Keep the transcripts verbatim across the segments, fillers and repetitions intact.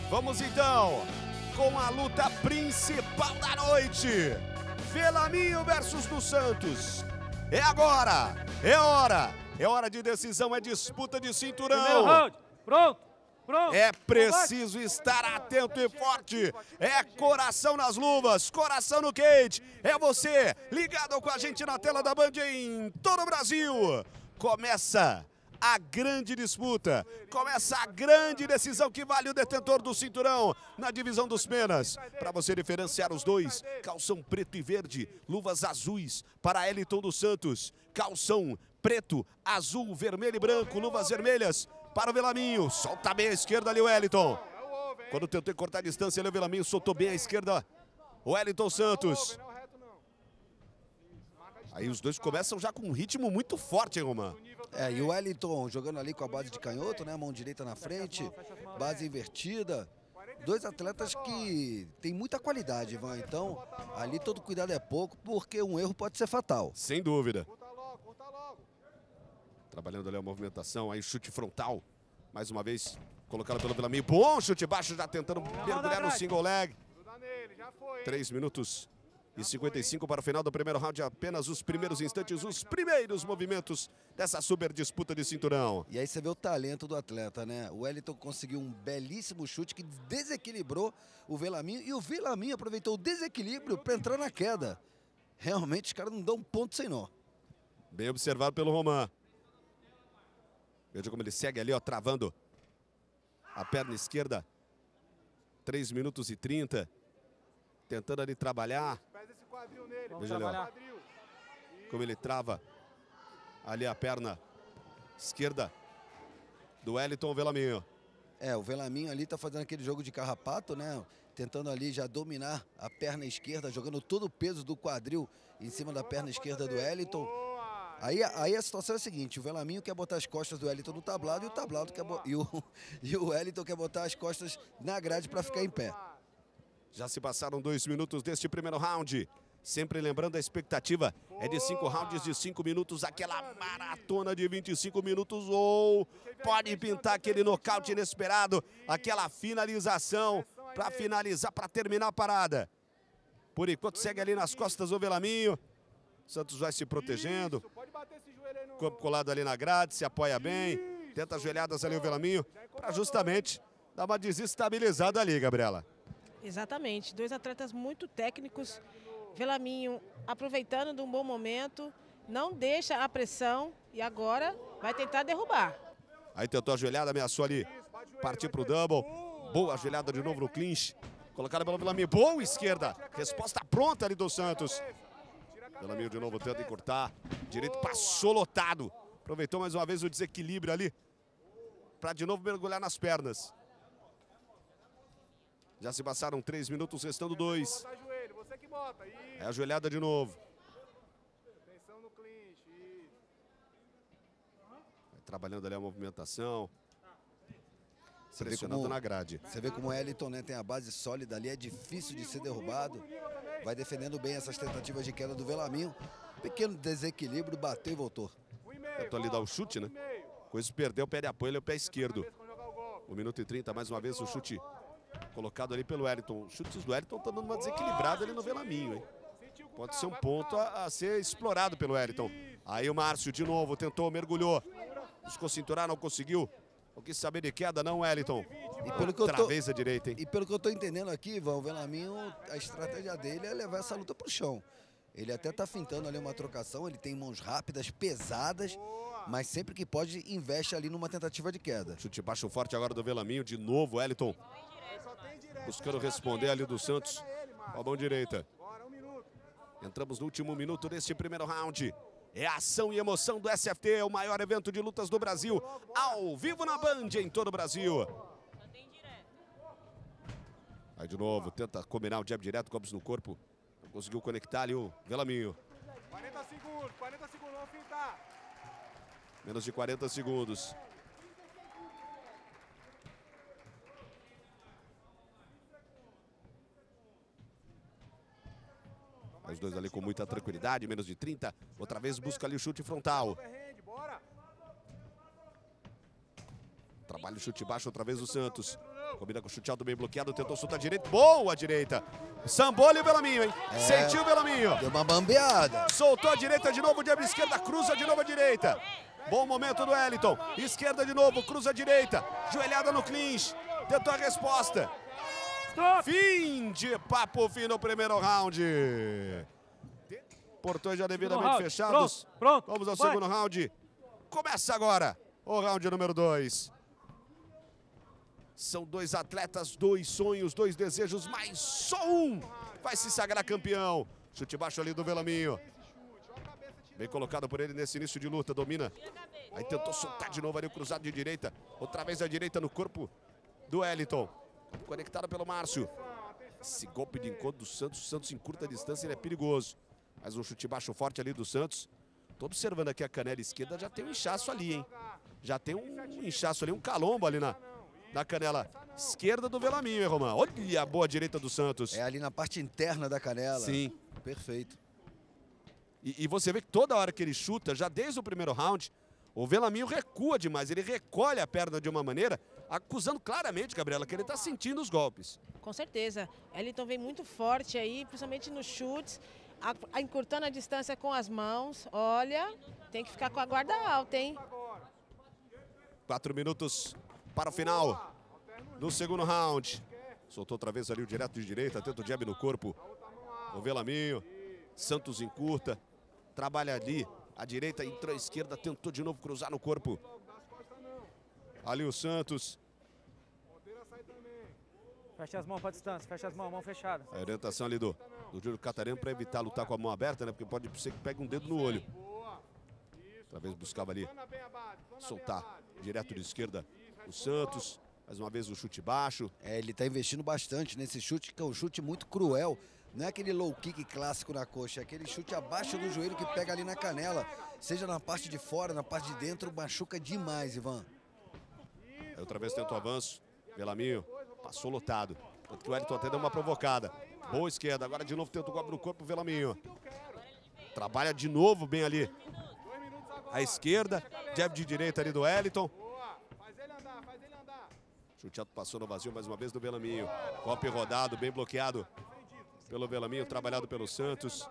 Vamos então com a luta principal da noite. Velaminho versus dos Santos. É agora, é hora, é hora de decisão, é disputa de cinturão. Primeiro round, pronto, pronto. É preciso estar atento e forte. É coração nas luvas, coração no cage. É você ligado com a gente na tela da Band em todo o Brasil. Começa a grande disputa, começa a grande decisão que vale o detentor do cinturão na divisão dos penas. Para você diferenciar os dois, calção preto e verde, luvas azuis para Eliton dos Santos, calção preto, azul, vermelho e branco, luvas vermelhas para o Velaminho. Solta bem a esquerda ali o Eliton. Quando tentou cortar a distância ali o Velaminho soltou bem a esquerda o Eliton Santos. Aí os dois começam já com um ritmo muito forte, hein, Roman? É, e o Wellington jogando ali com a base de canhoto, né? Mão direita na frente, base invertida. Dois atletas que têm muita qualidade, Ivan. Então, ali todo cuidado é pouco, porque um erro pode ser fatal. Sem dúvida. Trabalhando ali a movimentação, aí chute frontal. Mais uma vez, colocado pelo Velaminho. Bom chute baixo, já tentando mergulhar no single leg. Três minutos e cinquenta e cinco para o final do primeiro round, apenas os primeiros instantes, os primeiros movimentos dessa super disputa de cinturão. E aí você vê o talento do atleta, né? O Wellington conseguiu um belíssimo chute que desequilibrou o Velaminho e o Velaminho aproveitou o desequilíbrio para entrar na queda. Realmente os caras não dão um ponto sem nó. Bem observado pelo Roman. Veja como ele segue ali, ó, travando a perna esquerda. três minutos e trinta. Tentando ali trabalhar. Veja ali, ó, como ele trava ali a perna esquerda do Eliton Velaminho. É, o Velaminho ali tá fazendo aquele jogo de carrapato, né? Tentando ali já dominar a perna esquerda, jogando todo o peso do quadril em cima da perna esquerda do Eliton. Aí, aí a situação é a seguinte, o Velaminho quer botar as costas do Eliton no tablado e o tablado quer e o, e o Eliton quer botar as costas na grade para ficar em pé. Já se passaram dois minutos deste primeiro round. Sempre lembrando, a expectativa é de cinco rounds de cinco minutos, aquela maratona de vinte e cinco minutos, ou pode pintar aquele nocaute inesperado, aquela finalização para finalizar, para terminar a parada. Por enquanto segue ali nas costas o Velaminho. Santos vai se protegendo. Corpo colado ali na grade, se apoia bem. Tenta as joelhadas ali o Velaminho, para justamente dar uma desestabilizada ali, Gabriela. Exatamente, dois atletas muito técnicos. Velaminho aproveitando de um bom momento, não deixa a pressão e agora vai tentar derrubar. Aí tentou a joelhada, ameaçou ali, partiu para o double. Boa joelhada de novo no clinch. Colocada pelo Velaminho, boa esquerda. Resposta pronta ali do Santos. Velaminho de novo tenta encurtar. Direito passou lotado. Aproveitou mais uma vez o desequilíbrio ali para de novo mergulhar nas pernas. Já se passaram três minutos, restando dois. É a joelhada de novo. Vai trabalhando ali a movimentação. Você Pressionando como, na grade. Você vê como o Eliton, né, tem a base sólida ali, é difícil de ser derrubado. Vai defendendo bem essas tentativas de queda do Velaminho. Pequeno desequilíbrio, bateu e voltou. Tentou ali dar o chute, né? Com isso perdeu o pé de apoio, ele é o pé esquerdo. um minuto e trinta, mais uma vez o chute colocado ali pelo Eliton. Os chutes do Eliton estão dando uma desequilibrada ali no Velaminho, hein? Pode ser um ponto a, a ser explorado pelo Eliton. Aí o Márcio de novo tentou, mergulhou. Buscou cinturar, não conseguiu. Não quis saber de queda, não, Eliton. E pelo que eu tô, a direita, hein? E pelo que eu tô entendendo aqui, Ivan, o Velaminho, a estratégia dele é levar essa luta pro chão. Ele até tá fintando ali uma trocação, ele tem mãos rápidas, pesadas, mas sempre que pode, investe ali numa tentativa de queda. Chute baixo forte agora do Velaminho, de novo, Eliton. Buscando responder ali do Santos com a mão direita. Entramos no último minuto deste primeiro round. É a ação e emoção do S F T, o maior evento de lutas do Brasil, ao vivo na Band em todo o Brasil. Aí de novo, tenta combinar o jab direto, golpes no corpo. Não conseguiu conectar ali o Velaminho. quarenta segundos, quarenta segundos, vamos fintar. Menos de quarenta segundos. Os dois ali com muita tranquilidade, menos de trinta. Outra vez busca ali o chute frontal. Trabalha o chute baixo outra vez o Santos. Combina com o chute alto bem bloqueado, tentou soltar a direita. Boa a direita. Sambou ali o Velaminho, hein? É. Sentiu o Velaminho. Deu uma bambeada. Soltou a direita de novo, jab esquerda, cruza de novo a direita. Bom momento do Wellington. Esquerda de novo, cruza a direita. Joelhada no clinch. Tentou a resposta. Stop. Fim de papo, fim no primeiro round. Portões já devidamente round. fechados. Pronto, pronto. Vamos ao Vai. segundo round. Começa agora o round número dois. São dois atletas, dois sonhos, dois desejos, mas só um vai se sagrar campeão. Chute baixo ali do Velaminho. Bem colocado por ele nesse início de luta, domina. Aí tentou soltar de novo ali o cruzado de direita. Outra vez a direita no corpo do Wellington. Conectado pelo Márcio. Esse golpe de encontro do Santos, o Santos em curta distância, ele é perigoso. Mas um chute baixo forte ali do Santos. Tô observando aqui a canela esquerda, já tem um inchaço ali, hein? Já tem um inchaço ali, um calombo ali na, na canela esquerda do Velaminho, hein, Romão? Olha a boa direita do Santos. É ali na parte interna da canela. Sim. Perfeito. E, e você vê que toda hora que ele chuta, já desde o primeiro round, o Velaminho recua demais. Ele recolhe a perna de uma maneira, acusando claramente, Gabriela, que ele está sentindo os golpes. Com certeza. Wellington vem muito forte aí, principalmente nos chutes, a, a, encurtando a distância com as mãos. Olha, tem que ficar com a guarda alta, hein? Quatro minutos para o final do segundo round. Soltou outra vez ali o direto de direita, tenta o jab no corpo. O Velaminho, Santos encurta, trabalha ali. A direita entrou à esquerda, tentou de novo cruzar no corpo. Ali o Santos. Fecha as mãos para distância, fecha as mãos, mão fechada. A orientação ali do, do Júlio Catarino para evitar lutar com a mão aberta, né? Porque pode ser que pegue um dedo no olho. Outra vez buscava ali soltar direto de esquerda o Santos. Mais uma vez o chute baixo. É, ele tá investindo bastante nesse chute, que é um chute muito cruel. Não é aquele low kick clássico na coxa, é aquele chute abaixo do joelho que pega ali na canela. Seja na parte de fora, na parte de dentro, machuca demais, Ivan. Aí outra vez tenta o avanço. Velaminho passou lotado. Tanto que o Wellington até deu uma provocada. Boa esquerda, agora de novo tenta o golpe no corpo, o Velaminho. Trabalha de novo bem ali. À esquerda, jab de direita ali do Wellington. Chute alto passou no vazio mais uma vez do Velaminho. Golpe rodado, bem bloqueado pelo Velaminho, trabalhado pelo Santos.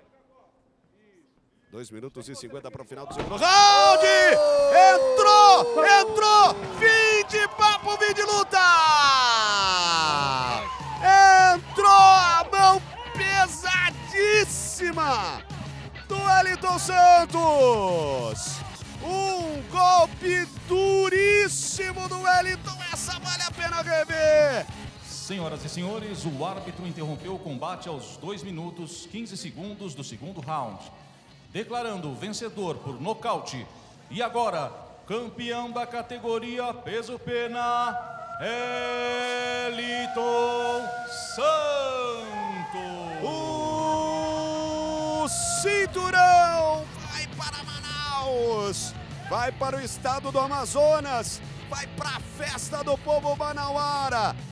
dois minutos e cinquenta para o final do segundo round! Entrou! Entrou! Fim de papo, fim de luta! Entrou a mão pesadíssima do Wellington Santos! Um golpe duríssimo do Wellington, essa vale a pena rever! Senhoras e senhores, o árbitro interrompeu o combate aos dois minutos, quinze segundos do segundo round, declarando vencedor por nocaute. E agora, campeão da categoria peso-pena, Wellington Santos. O cinturão vai para Manaus, vai para o estado do Amazonas, vai para a festa do povo manauara.